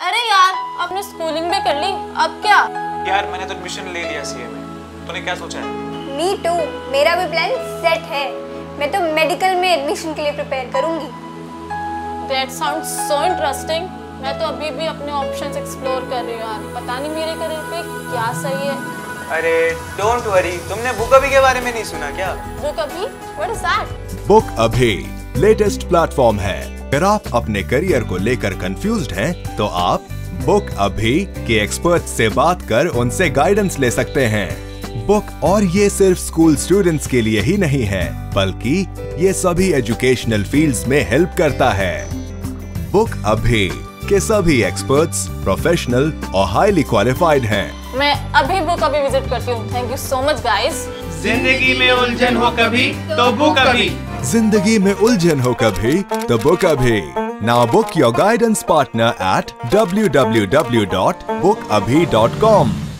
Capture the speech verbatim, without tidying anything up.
अरे यार आपने स्कूलिंग भी कर ली, अब क्या? यार मैंने तो एडमिशन ले लिया सीए में, तूने क्या सोचा है? मी टू, मेरा भी प्लान सेट है। मैं तो मेडिकल में एडमिशन के लिए प्रिपेयर करूंगी। That sounds so interesting। मैं तो अभी भी अपने ऑप्शंस एक्सप्लोर कर रही हूँ यार, पता नहीं मेरे करियर पे क्या सही है। अरे डोंट वरी, तुमने बुक अभी के बारे में नहीं सुना क्या? बुक अभी? What is that? बुक अभी लेटेस्ट प्लेटफॉर्म है। अगर आप अपने करियर को लेकर कंफ्यूज्ड हैं, तो आप बुक अभी के एक्सपर्ट से बात कर उनसे गाइडेंस ले सकते हैं। बुक और ये सिर्फ स्कूल स्टूडेंट्स के लिए ही नहीं है, बल्कि ये सभी एजुकेशनल फील्ड्स में हेल्प करता है। बुक अभी के सभी एक्सपर्ट्स प्रोफेशनल और हाईली क्वालिफाइड हैं। मैं अभी बुक अभी विजिट करती हूँ। Thank you so much guys. जिंदगी में उलझन हो कभी तो बुक अभी। जिंदगी में उलझन हो कभी तो बुक अभी। Now book your guidance partner at w w w dot book abhi dot com.